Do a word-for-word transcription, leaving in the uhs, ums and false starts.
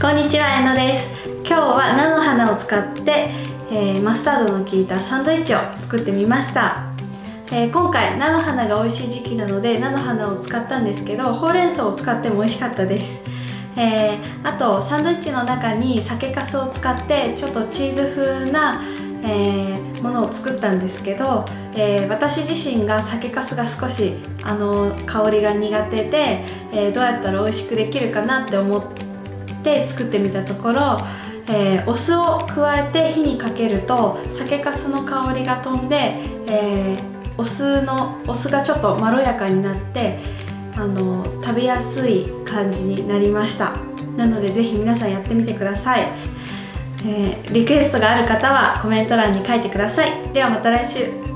こんにちは、えのです。今日は菜の花を使って、えー、マスタードの効いたサンドイッチを作ってみました。えー、今回菜の花が美味しい時期なので菜の花を使ったんですけど、ほうれん草を使っても美味しかったです。えー、あとサンドイッチの中に酒粕を使ってちょっとチーズ風な、えー、ものを作ったんですけど、えー、私自身が酒粕が少しあの香りが苦手で、えー、どうやったら美味しくできるかなって思って作ってみたところ、えー、お酢を加えて火にかけると酒粕の香りが飛んで、えー、お酢のお酢がちょっとまろやかになってあの食べやすい感じになりました。なのでぜひ皆さんやってみてください。えー、リクエストがある方はコメント欄に書いてください。ではまた来週。